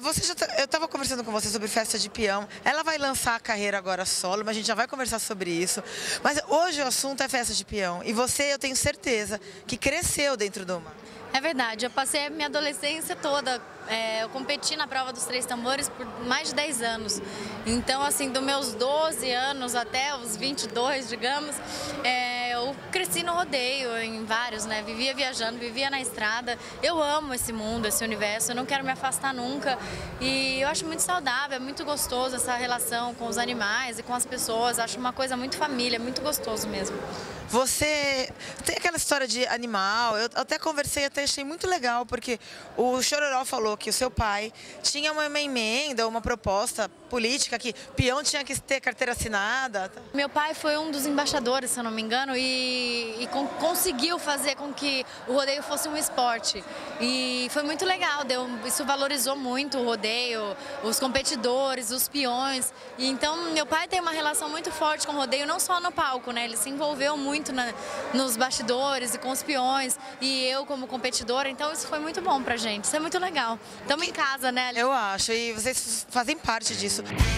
Eu tava conversando com você sobre festa de peão. Ela vai lançar a carreira agora solo, mas a gente já vai conversar sobre isso. Mas hoje o assunto é festa de peão. E você, eu tenho certeza, que cresceu dentro do mar. É verdade, eu passei a minha adolescência toda, eu competi na prova dos 3 tambores por mais de 10 anos. Então, assim, dos meus 12 anos até os 22, digamos, eu cresci no rodeio, em vários, né? Vivia viajando, vivia na estrada. Eu amo esse mundo, esse universo, eu não quero me afastar nunca. E eu acho muito saudável, é muito gostoso essa relação com os animais e com as pessoas. Acho uma coisa muito família, muito gostoso mesmo. Você tem aquela história de animal, eu até conversei, até achei muito legal, porque o Chororó falou que o seu pai tinha uma emenda, uma proposta política que peão tinha que ter carteira assinada. Meu pai foi um dos embaixadores, se eu não me engano, e conseguiu fazer com que o rodeio fosse um esporte. E foi muito legal, isso valorizou muito o rodeio, os competidores, os peões. E então, meu pai tem uma relação muito forte com o rodeio, não só no palco, né? Ele se envolveu muito nos bastidores e com os peões, e eu como competidora, então isso foi muito bom pra gente, isso é muito legal. Estamos em casa, né? Eu acho, e vocês fazem parte disso.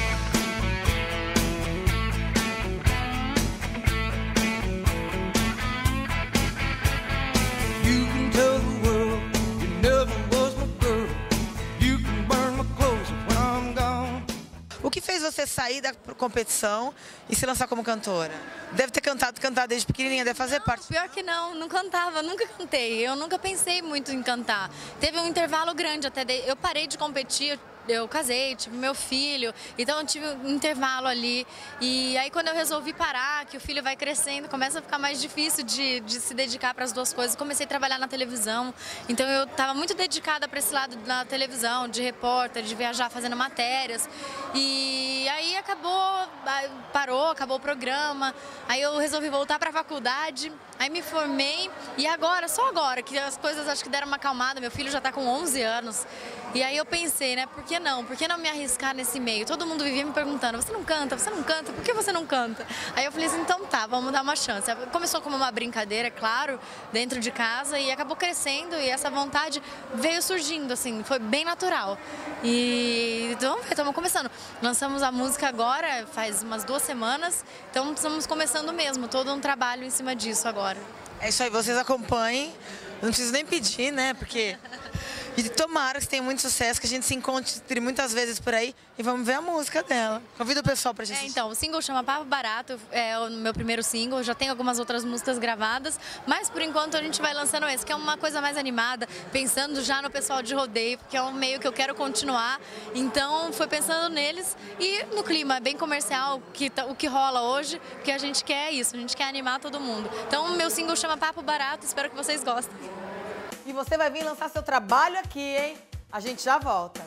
O que fez você sair da competição e se lançar como cantora? Deve ter cantado desde pequenininha, deve fazer parte. Pior que não cantava, nunca cantei. Eu nunca pensei muito em cantar. Teve um intervalo grande até, eu parei de competir. Eu casei, tive meu filho, então eu tive um intervalo ali. E aí quando eu resolvi parar, que o filho vai crescendo, começa a ficar mais difícil de se dedicar para as duas coisas. Comecei a trabalhar na televisão, então eu estava muito dedicada para esse lado da televisão, de repórter, de viajar fazendo matérias. E aí acabou o programa, aí eu resolvi voltar para a faculdade, aí me formei e agora, só agora, que as coisas acho que deram uma acalmada, meu filho já está com 11 anos. E aí eu pensei, né, por que não? Por que não me arriscar nesse meio? Todo mundo vivia me perguntando, você não canta? Você não canta? Por que você não canta? Aí eu falei assim, então tá, vamos dar uma chance. Começou como uma brincadeira, é claro, dentro de casa e acabou crescendo e essa vontade veio surgindo, assim, foi bem natural. E então, estamos começando. Lançamos a música agora, faz umas 2 semanas, então estamos começando mesmo, todo um trabalho em cima disso agora. É isso aí, vocês acompanhem, não preciso nem pedir, né, porque... E tomara que tenha muito sucesso, que a gente se encontre muitas vezes por aí e vamos ver a música dela. Convido o pessoal pra gente assistir. Então, o single chama Papo Barato, é o meu primeiro single, já tenho algumas outras músicas gravadas, mas por enquanto a gente vai lançando esse, que é uma coisa mais animada, pensando já no pessoal de rodeio, porque é um meio que eu quero continuar, então foi pensando neles e no clima, bem comercial, o que rola hoje, porque a gente quer isso, a gente quer animar todo mundo. Então, o meu single chama Papo Barato, espero que vocês gostem. E você vai vir lançar seu trabalho aqui, hein? A gente já volta.